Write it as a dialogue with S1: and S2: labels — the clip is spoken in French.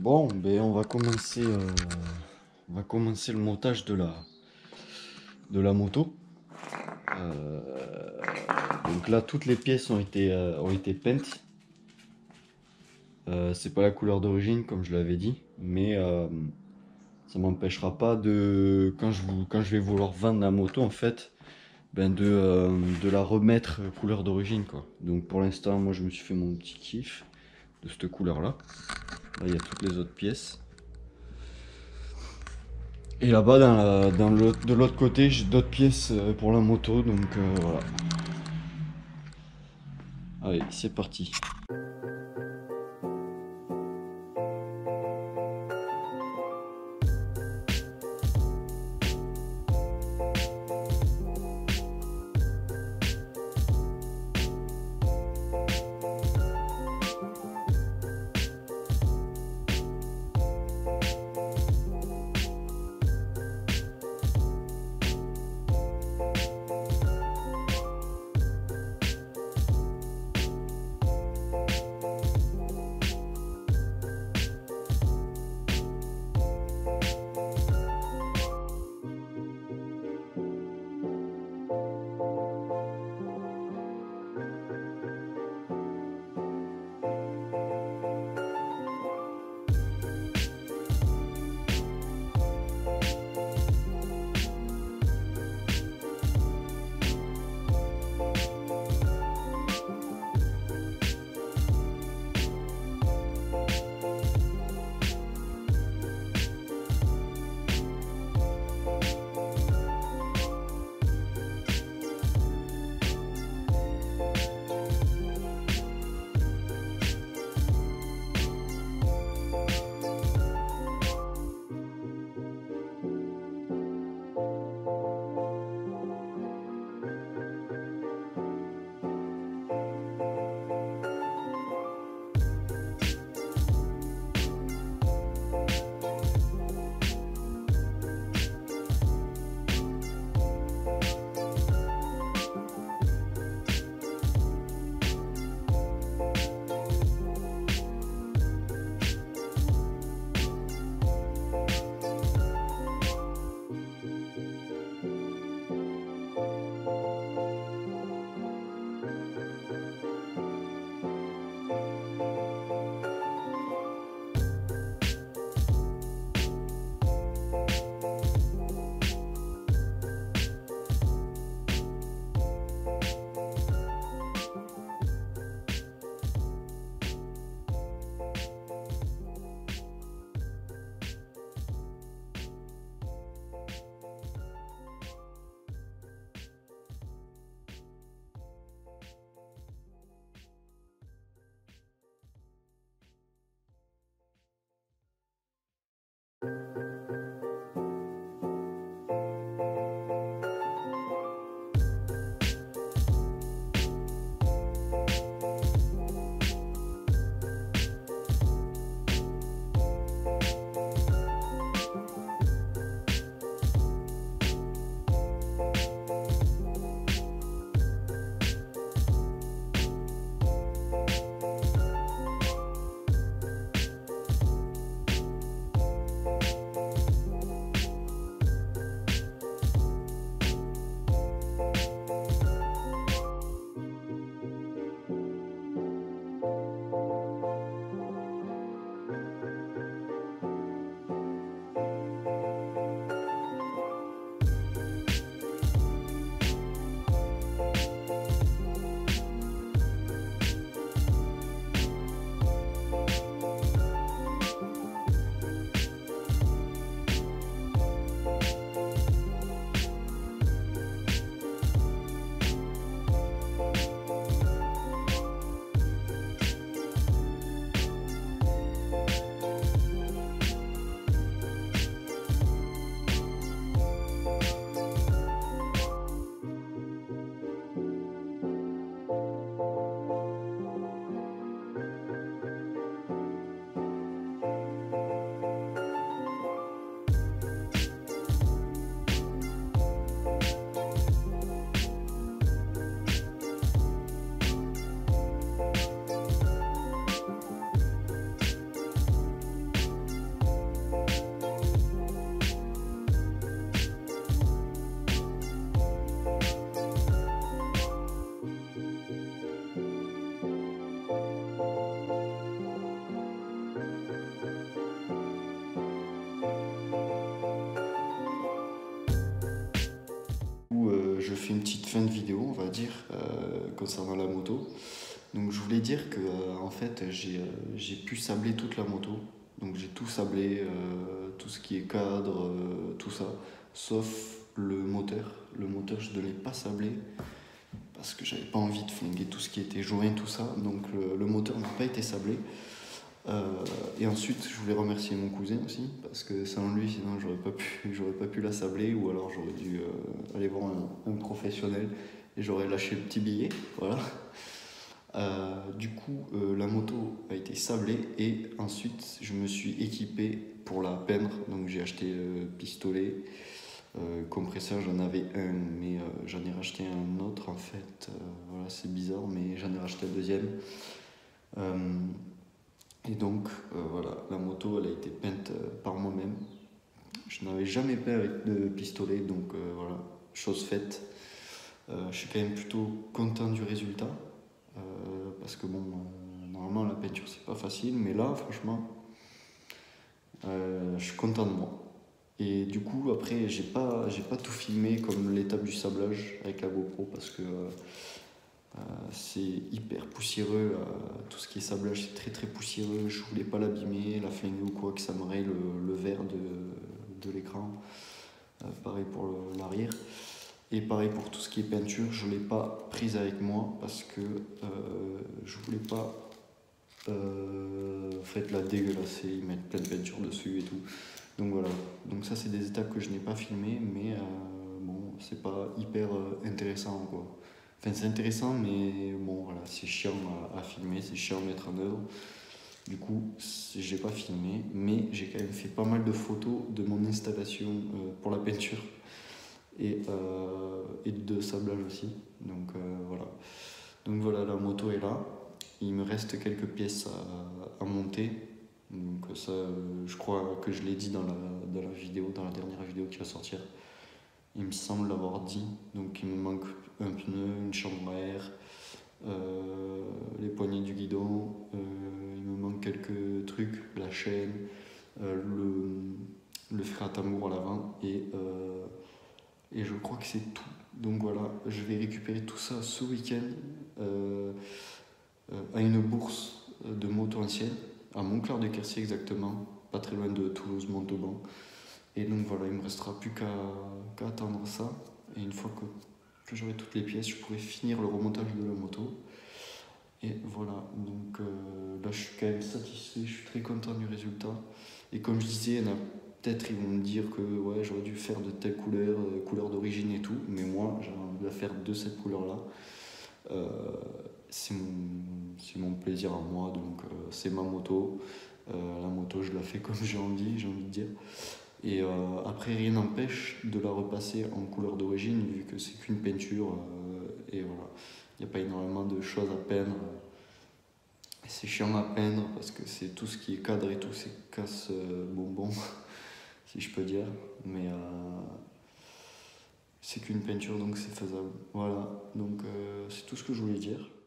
S1: Bon, ben on va commencer le montage de la moto. Donc là, toutes les pièces ont été peintes. C'est pas la couleur d'origine, comme je l'avais dit, mais ça m'empêchera pas quand je vais vouloir vendre la moto, en fait, de la remettre couleur d'origine, quoi. Donc pour l'instant, moi, je me suis fait mon petit kiff de cette couleur-là. Là, il y a toutes les autres pièces. Et là-bas, de l'autre côté, j'ai d'autres pièces pour la moto, donc voilà. Allez, c'est parti. fin de vidéo, on va dire, concernant la moto. Donc je voulais dire que en fait j'ai pu sabler toute la moto. Donc j'ai tout sablé, tout ce qui est cadre, tout ça, sauf le moteur. Le moteur je ne l'ai pas sablé parce que j'avais pas envie de flinguer tout ce qui était joint, tout ça. Donc le moteur n'a pas été sablé. Et ensuite, je voulais remercier mon cousin aussi, parce que sans lui, sinon, j'aurais pas pu la sabler, ou alors j'aurais dû aller voir un professionnel et j'aurais lâché le petit billet. Voilà. Du coup, la moto a été sablée et ensuite, je me suis équipé pour la peindre. Donc, j'ai acheté pistolet, compresseur, j'en avais un, mais j'en ai racheté un autre en fait. Voilà, c'est bizarre, mais j'en ai racheté un deuxième. Et donc, voilà, la moto, elle a été peinte par moi-même. Je n'avais jamais peint avec de pistolet, donc voilà, chose faite. Je suis quand même plutôt content du résultat, parce que bon, normalement la peinture c'est pas facile, mais là, franchement, je suis content de moi. Et du coup, après, j'ai pas tout filmé comme l'étape du sablage avec la GoPro, parce que c'est hyper poussiéreux, tout ce qui est sablage c'est très très poussiéreux, je voulais pas l'abîmer, la flinguer ou quoi, que ça me raye le verre de l'écran. Pareil pour l'arrière. Et pareil pour tout ce qui est peinture, je l'ai pas prise avec moi parce que je voulais pas en fait la dégueulasser, y mettre plein de peinture dessus et tout. Donc voilà, donc ça c'est des étapes que je n'ai pas filmées, mais bon, c'est pas hyper intéressant quoi. Enfin, c'est intéressant, mais bon, voilà, c'est chiant à filmer, c'est chiant à mettre en œuvre. Du coup, j'ai pas filmé, mais j'ai quand même fait pas mal de photos de mon installation pour la peinture et de sablage aussi. Donc voilà. Donc voilà, la moto est là. Il me reste quelques pièces à monter. Donc ça, je crois que je l'ai dit dans la vidéo, dans la dernière vidéo qui va sortir. Il me semble l'avoir dit. Donc il me manque un pneu, une chambre à air, les poignées du guidon, il me manque quelques trucs, la chaîne, le frein à tambour à l'avant et je crois que c'est tout. Donc voilà, je vais récupérer tout ça ce week-end à une bourse de moto ancienne, à Montclar-de-Quercy exactement, pas très loin de Toulouse-Montauban. Et donc voilà, il me restera plus qu'à attendre ça. Et une fois que j'aurai toutes les pièces, je pourrai finir le remontage de la moto. Et voilà, donc là je suis quand même satisfait, je suis très content du résultat. Et comme je disais, il y en a peut-être ils vont me dire que ouais, j'aurais dû faire de telle couleur, couleur d'origine et tout, mais moi j'ai envie de la faire de cette couleur-là. C'est mon plaisir à moi, donc c'est ma moto. La moto, je la fais comme j'ai envie de dire. Et après, rien n'empêche de la repasser en couleur d'origine, vu que c'est qu'une peinture. Et voilà, il n'y a pas énormément de choses à peindre. C'est chiant à peindre parce que c'est tout ce qui est cadre et tout, c'est casse-bonbon, si je peux dire. Mais c'est qu'une peinture, donc c'est faisable. Voilà, donc c'est tout ce que je voulais dire.